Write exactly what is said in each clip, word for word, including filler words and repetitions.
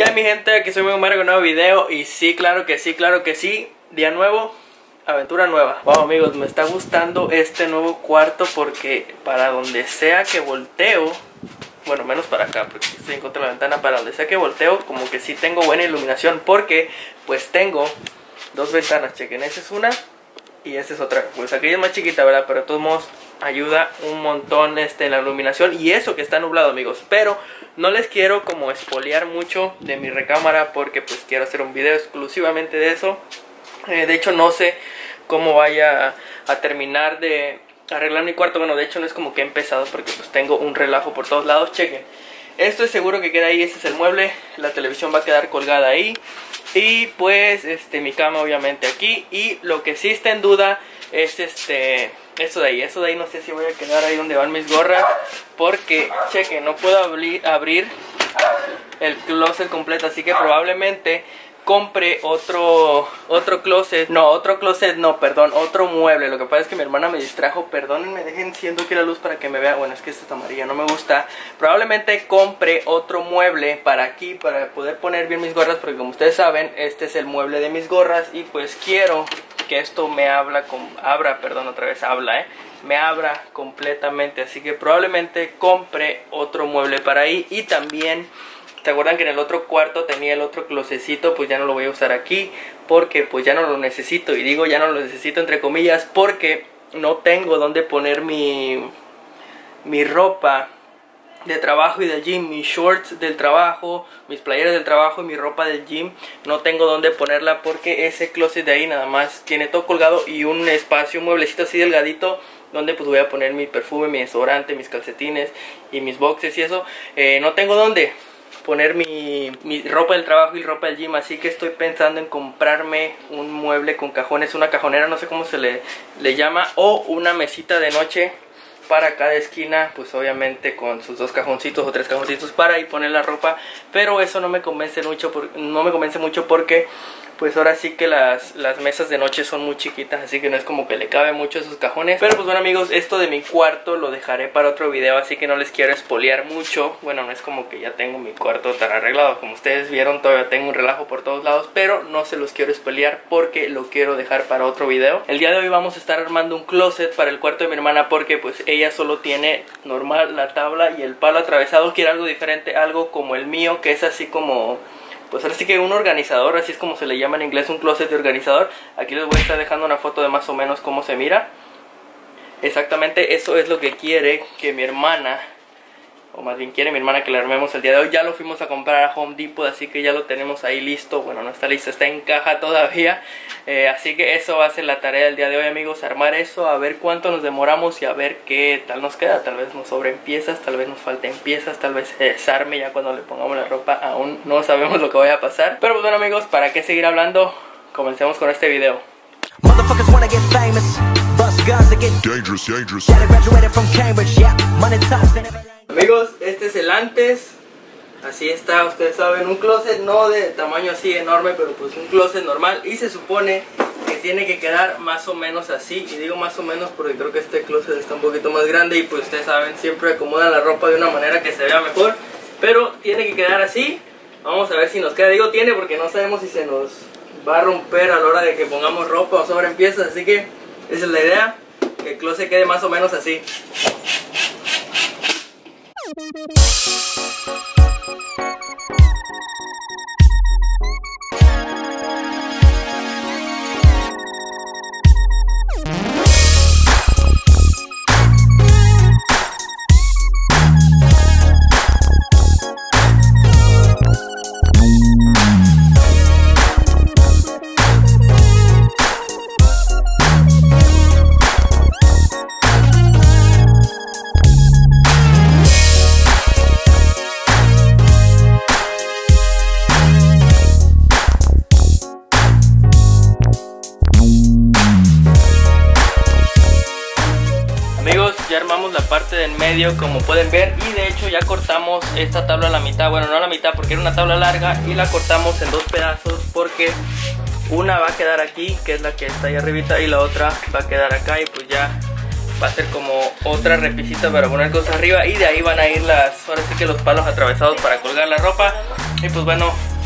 ¿Qué hay, mi gente? Aquí soy Mego Mario con un nuevo video. Y sí, claro que sí, claro que sí. Día nuevo, aventura nueva. Wow, amigos, me está gustando este nuevo cuarto porque para donde sea que volteo, bueno, menos para acá porque estoy en contra de la ventana, para donde sea que volteo, como que sí tengo buena iluminación porque pues tengo dos ventanas, chequen, esa es una y esta es otra. Pues aquí es más chiquita, ¿verdad? Pero de todos modos ayuda un montón este, en la iluminación. Y eso que está nublado, amigos. Pero no les quiero como espolear mucho de mi recámara porque pues quiero hacer un video exclusivamente de eso. eh, De hecho no sé cómo vaya a, a terminar de arreglar mi cuarto. Bueno, de hecho no es como que he empezado porque pues tengo un relajo por todos lados. Chequen, esto es seguro que queda ahí, este es el mueble. La televisión va a quedar colgada ahí. Y pues este mi cama obviamente aquí. Y lo que sí está en duda es este esto de ahí. Eso de ahí no sé si voy a quedar ahí donde van mis gorras, porque chequen, no puedo abrir, abrir el closet completo. Así que probablemente compre otro otro closet. No, otro closet no, perdón, otro mueble. Lo que pasa es que mi hermana me distrajo. Perdónenme, dejen siendo aquí la luz para que me vea. Bueno, es que esta está amarilla, no me gusta. Probablemente compre otro mueble para aquí, para poder poner bien mis gorras, porque como ustedes saben, este es el mueble de mis gorras. Y pues quiero que esto me habla con, abra, perdón, otra vez habla, eh me abra completamente. Así que probablemente compre otro mueble para ahí. Y también, ¿se acuerdan que en el otro cuarto tenía el otro closecito? Pues ya no lo voy a usar aquí porque pues ya no lo necesito. Y digo ya no lo necesito entre comillas porque no tengo donde poner mi, mi ropa de trabajo y del gym, mis shorts del trabajo, mis playeras del trabajo y mi ropa del gym. No tengo donde ponerla porque ese closet de ahí nada más tiene todo colgado y un espacio, un mueblecito así delgadito donde pues voy a poner mi perfume, mi desodorante, mis calcetines y mis boxes y eso. Eh, no tengo donde poner mi, mi ropa del trabajo y ropa del gym, así que estoy pensando en comprarme un mueble con cajones, una cajonera, no sé cómo se le, le llama, o una mesita de noche para cada esquina, pues obviamente con sus dos cajoncitos o tres cajoncitos para ahí poner la ropa. Pero eso no me convence mucho, por, no me convence mucho porque pues ahora sí que las, las mesas de noche son muy chiquitas, así que no es como que le cabe mucho esos cajones. Pero pues bueno, amigos, esto de mi cuarto lo dejaré para otro video, así que no les quiero espolear mucho. Bueno, no es como que ya tengo mi cuarto tan arreglado, como ustedes vieron todavía tengo un relajo por todos lados, pero no se los quiero espolear porque lo quiero dejar para otro video. El día de hoy vamos a estar armando un closet para el cuarto de mi hermana porque pues ella solo tiene normal la tabla y el palo atravesado. Quiere algo diferente, algo como el mío, que es así como, pues ahora sí que un organizador, así es como se le llama en inglés, un closet de organizador. Aquí les voy a estar dejando una foto de más o menos cómo se mira. Exactamente eso es lo que quiere que mi hermana, o más bien quiere mi hermana que le armemos el día de hoy. Ya lo fuimos a comprar a Home Depot, así que ya lo tenemos ahí listo. Bueno, no está listo, está en caja todavía. eh, Así que eso va a ser la tarea del día de hoy, amigos, armar eso, a ver cuánto nos demoramos y a ver qué tal nos queda. Tal vez nos sobren piezas, tal vez nos falten piezas, tal vez se desarme ya cuando le pongamos la ropa. Aún no sabemos lo que vaya a pasar. Pero pues bueno, amigos, ¿para qué seguir hablando? Comencemos con este video. Dangerous, dangerous. Amigos, este es el antes. Así está, ustedes saben, un closet no de tamaño así enorme, pero pues un closet normal. Y se supone que tiene que quedar más o menos así. Y digo más o menos porque creo que este closet está un poquito más grande. Y pues ustedes saben, siempre acomodan la ropa de una manera que se vea mejor. Pero tiene que quedar así. Vamos a ver si nos queda. Digo tiene porque no sabemos si se nos va a romper a la hora de que pongamos ropa o sobren piezas. Así que esa es la idea, que el closet quede más o menos así. Ya armamos la parte del medio, como pueden ver, y de hecho ya cortamos esta tabla a la mitad. Bueno, no a la mitad porque era una tabla larga, y la cortamos en dos pedazos porque una va a quedar aquí, que es la que está ahí arribita, y la otra va a quedar acá, y pues ya va a ser como otra repisita para poner cosas arriba, y de ahí van a ir las, ahora sí que los palos atravesados para colgar la ropa. Y pues bueno,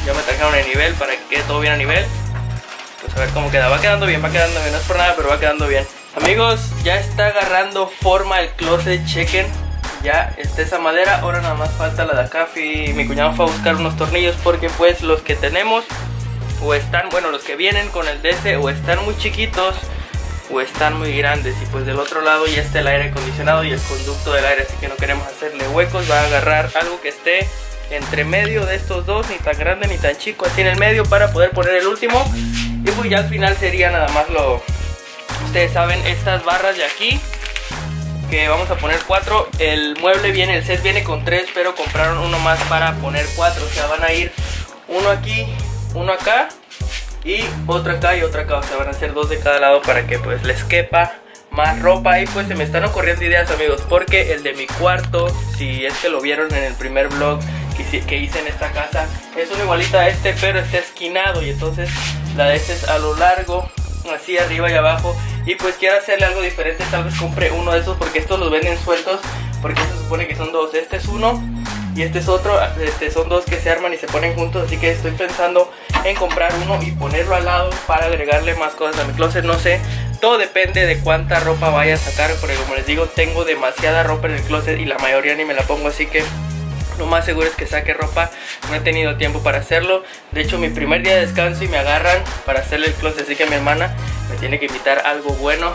ya me trajeron el nivel para que quede todo bien a nivel. Pues a ver cómo queda, va quedando bien, va quedando bien, no es por nada, pero va quedando bien. Amigos, ya está agarrando forma el closet, chequen. Ya está esa madera, ahora nada más falta la de acá. Fui, mi cuñado fue a buscar unos tornillos porque pues los que tenemos o están, bueno, los que vienen con el D S o están muy chiquitos o están muy grandes. Y pues del otro lado ya está el aire acondicionado y el conducto del aire, así que no queremos hacerle huecos. Va a agarrar algo que esté entre medio de estos dos, ni tan grande ni tan chico, así en el medio para poder poner el último. Y pues ya al final sería nada más lo, ustedes saben, estas barras de aquí, que vamos a poner cuatro. El mueble viene, el set viene con tres, pero compraron uno más para poner cuatro. O sea, van a ir uno aquí, uno acá y otro acá y otro acá. O sea, van a ser dos de cada lado para que pues les quepa más ropa. Y pues se me están ocurriendo ideas, amigos, porque el de mi cuarto, si es que lo vieron en el primer vlog que, que hice en esta casa, es una igualita a este, pero está esquinado. Y entonces la de este es a lo largo, así arriba y abajo. Y pues quiero hacerle algo diferente, tal vez compre uno de esos porque estos los venden sueltos, porque se supone que son dos. Este es uno y este es otro, este son dos que se arman y se ponen juntos. Así que estoy pensando en comprar uno y ponerlo al lado para agregarle más cosas a mi closet. No sé, todo depende de cuánta ropa vaya a sacar, porque como les digo, tengo demasiada ropa en el closet y la mayoría ni me la pongo, así que lo más seguro es que saque ropa. No he tenido tiempo para hacerlo. De hecho, mi primer día de descanso y me agarran para hacerle el closet, así que mi hermana me tiene que invitar algo bueno,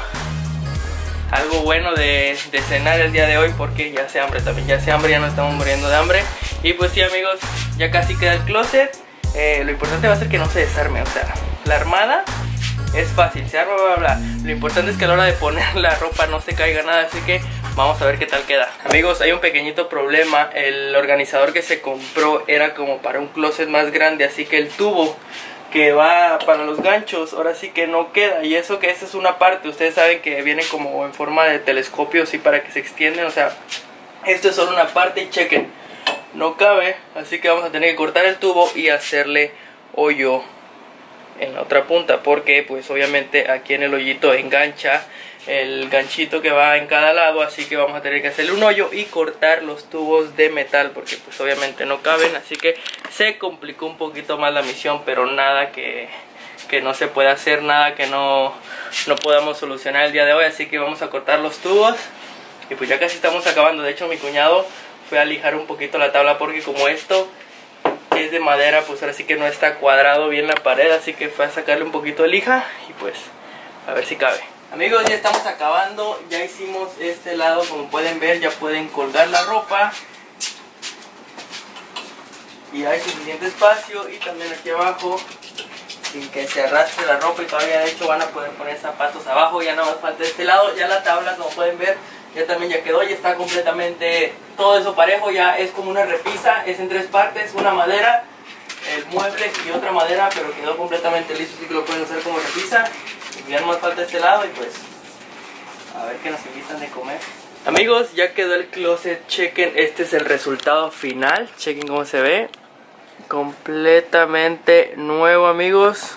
algo bueno de, de cenar el día de hoy, porque ya hace hambre también, ya hace hambre, ya nos estamos muriendo de hambre. Y pues sí, amigos, ya casi queda el closet. Eh, lo importante va a ser que no se desarme, o sea, la armada es fácil, se arma, bla, bla, bla. Lo importante es que a la hora de poner la ropa no se caiga nada, así que vamos a ver qué tal queda. Amigos, hay un pequeñito problema. El organizador que se compró era como para un closet más grande, así que el tubo que va para los ganchos ahora sí que no queda. Y eso que esa es una parte, ustedes saben que viene como en forma de telescopio, así para que se extienden. O sea, esto es solo una parte y chequen, no cabe, así que vamos a tener que cortar el tubo y hacerle hoyo en la otra punta, porque pues obviamente aquí en el hoyito engancha el ganchito que va en cada lado, así que vamos a tener que hacerle un hoyo y cortar los tubos de metal, porque pues obviamente no caben. Así que se complicó un poquito más la misión, pero nada que, que no se pueda hacer, nada que no, no podamos solucionar el día de hoy. Así que vamos a cortar los tubos y pues ya casi estamos acabando. De hecho, mi cuñado fue a lijar un poquito la tabla, porque como esto es de madera, pues ahora sí que no está cuadrado bien la pared, así que fue a sacarle un poquito de lija y pues a ver si cabe. Amigos, ya estamos acabando, ya hicimos este lado, como pueden ver, ya pueden colgar la ropa y hay suficiente espacio. Y también aquí abajo, sin que se arrastre la ropa, y todavía de hecho van a poder poner zapatos abajo. Ya nada más falta este lado, ya la tabla, como pueden ver, ya también ya quedó, ya está completamente todo eso parejo. Ya es como una repisa, es en tres partes, una madera, el mueble y otra madera, pero quedó completamente listo, así que lo pueden usar como repisa. Ya no más falta este lado y pues a ver qué nos invitan de comer. Amigos, ya quedó el closet, chequen, este es el resultado final, chequen cómo se ve, completamente nuevo, amigos.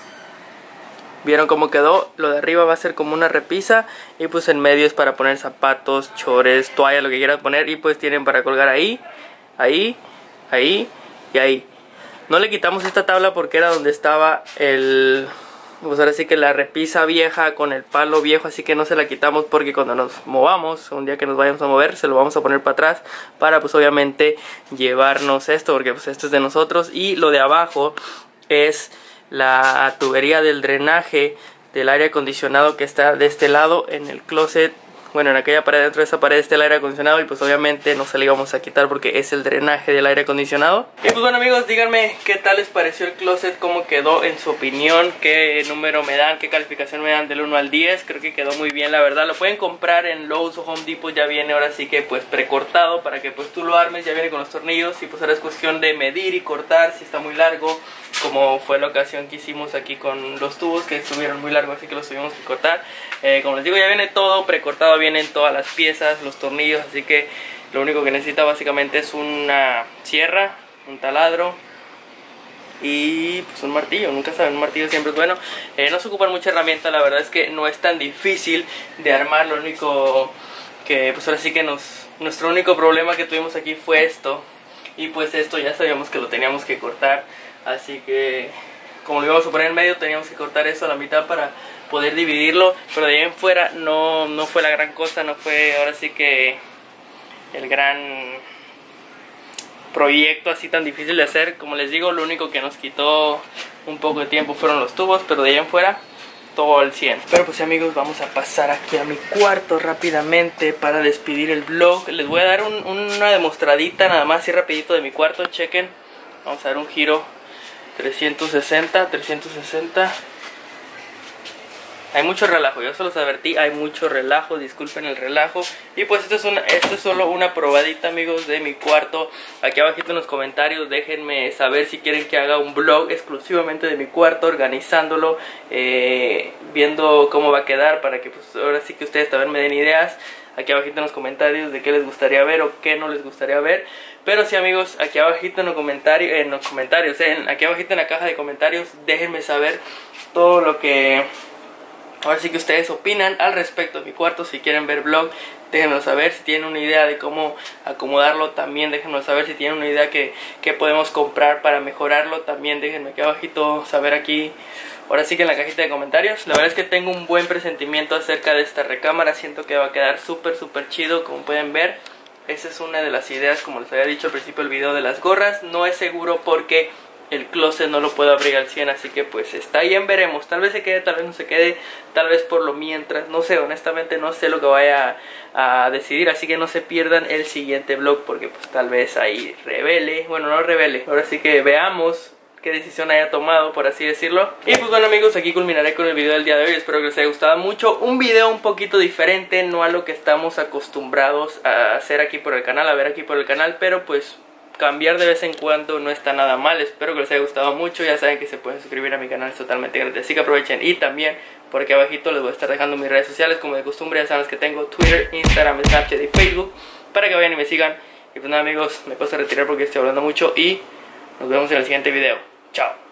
Vieron cómo quedó, lo de arriba va a ser como una repisa y pues en medio es para poner zapatos, chores, toalla, lo que quieran poner. Y pues tienen para colgar ahí, ahí, ahí y ahí. No le quitamos esta tabla porque era donde estaba el, pues ahora sí que la repisa vieja con el palo viejo, así que no se la quitamos porque cuando nos movamos, un día que nos vayamos a mover, se lo vamos a poner para atrás para pues obviamente llevarnos esto, porque pues esto es de nosotros. Y lo de abajo es la tubería del drenaje del aire acondicionado que está de este lado en el closet. Bueno, en aquella pared, dentro de esa pared está el aire acondicionado y pues obviamente no se le íbamos a quitar porque es el drenaje del aire acondicionado. Y pues bueno, amigos, díganme qué tal les pareció el closet, cómo quedó en su opinión, qué número me dan, qué calificación me dan del uno al diez. Creo que quedó muy bien, la verdad. Lo pueden comprar en Lowe's o Home Depot, ya viene ahora sí que pues precortado para que pues tú lo armes, ya viene con los tornillos y pues ahora es cuestión de medir y cortar si está muy largo, como fue la ocasión que hicimos aquí con los tubos que estuvieron muy largos, así que los tuvimos que cortar. Eh, como les digo, ya viene todo precortado, vienen todas las piezas, los tornillos, así que lo único que necesita básicamente es una sierra, un taladro y pues un martillo. Nunca saben, un martillo siempre es bueno. Eh, no se ocupan mucha herramienta, la verdad es que no es tan difícil de armar. Lo único que pues ahora sí que nos, nuestro único problema que tuvimos aquí fue esto, y pues esto ya sabíamos que lo teníamos que cortar, así que como lo íbamos a poner en medio teníamos que cortar eso a la mitad para poder dividirlo, pero de ahí en fuera no, no fue la gran cosa, no fue ahora sí que el gran proyecto así tan difícil de hacer. Como les digo, lo único que nos quitó un poco de tiempo fueron los tubos, pero de ahí en fuera todo al cien. Pero pues amigos, vamos a pasar aquí a mi cuarto rápidamente para despedir el vlog. Les voy a dar un, una demostradita nada más así rapidito de mi cuarto, chequen. Vamos a dar un giro trescientos sesenta. Hay mucho relajo, yo se los advertí, hay mucho relajo, disculpen el relajo. Y pues esto es, una, esto es solo una probadita, amigos, de mi cuarto. Aquí abajito en los comentarios déjenme saber si quieren que haga un vlog exclusivamente de mi cuarto, organizándolo, eh, viendo cómo va a quedar, para que pues ahora sí que ustedes también me den ideas. Aquí abajito en los comentarios de qué les gustaría ver o qué no les gustaría ver. Pero sí, amigos, aquí abajito en los comentarios, en los comentarios, eh, aquí abajito en la caja de comentarios, déjenme saber todo lo que... ahora sí que ustedes opinan al respecto de mi cuarto. Si quieren ver vlog, déjenmelo saber. Si tienen una idea de cómo acomodarlo, también déjenmelo saber. Si tienen una idea que, que podemos comprar para mejorarlo, también déjenme aquí abajito saber aquí. Ahora sí que en la cajita de comentarios. La verdad es que tengo un buen presentimiento acerca de esta recámara. Siento que va a quedar súper súper chido, como pueden ver. Esa es una de las ideas, como les había dicho al principio del video, de las gorras. No es seguro porque el closet no lo puedo abrir al cien, así que pues está ahí en veremos. Tal vez se quede, tal vez no se quede, tal vez por lo mientras, no sé, honestamente no sé lo que vaya a, a decidir, así que no se pierdan el siguiente vlog, porque pues tal vez ahí revele, bueno, no revele, ahora sí que veamos qué decisión haya tomado, por así decirlo. Y pues bueno, amigos, aquí culminaré con el video del día de hoy. Espero que les haya gustado mucho. Un video un poquito diferente, no a lo que estamos acostumbrados a hacer aquí por el canal, a ver aquí por el canal, pero pues cambiar de vez en cuando no está nada mal. Espero que les haya gustado mucho. Ya saben que se pueden suscribir a mi canal, es totalmente gratis, así que aprovechen. Y también por aquí abajito les voy a estar dejando mis redes sociales, como de costumbre. Ya saben las que tengo: Twitter, Instagram, Snapchat y Facebook, para que vayan y me sigan. Y pues nada, amigos, me paso a retirar porque estoy hablando mucho y nos vemos en el siguiente video. Chao.